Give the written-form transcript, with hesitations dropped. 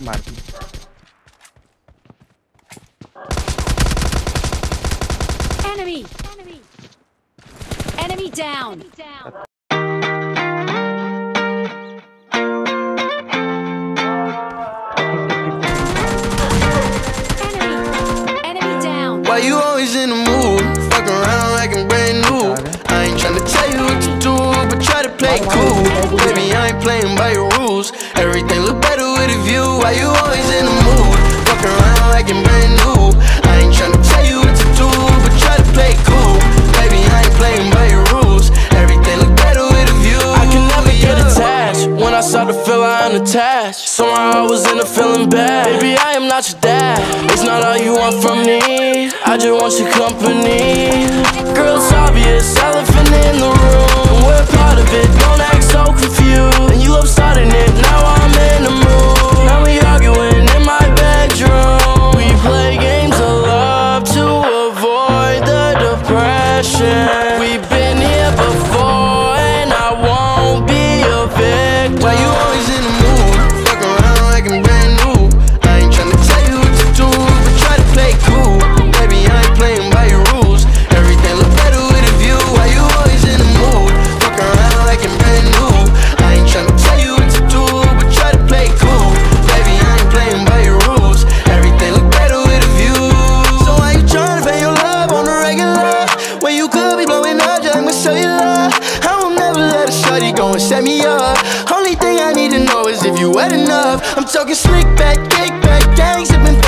मार दी। Enemy down. Enemy down. Why you always in the mood? Fuck around like I'm brand new. I ain't tryna tell you what to do, but try to play cool. Baby, I ain't playing by your rules. Everything look better with a view. Why you always in the mood? Fuck around like I'm brand new. I ain't tryna tell you what to do, but try to play cool. Baby, I ain't playing by your rules. Everything look better with a view. I can never get attached. When I start to feel I unattached, somehow I was in a feeling bad. Baby, I am not your dad. It's not all you want from me. I just want your company. Girl, it's obvious, elephant in the room. We're part of it, don't act so confused. And you love starting it, now I'm in the mood. Now we arguing in my bedroom. We play games of love to avoid the depression. We've been here before and I won't be a victim. Why you always in the mood? Fuck around like I'm brand new. I ain't tryna tell you what to do, but try to play cool. Baby, I ain't playing by your rules. Everything look better with a view. Why you always in the mood? Fuck around like I'm brand new. I ain't tryna tell you what to do, but try to play cool. Baby, I ain't playing by your rules. Everything look better with a view. So why you tryna pay your love on the regular when you could be blowing up just like my cellular? I will never let a shorty go and set me up. Only thing I need to know is if you wet enough. I'm talking slick back, kick back, gang sipping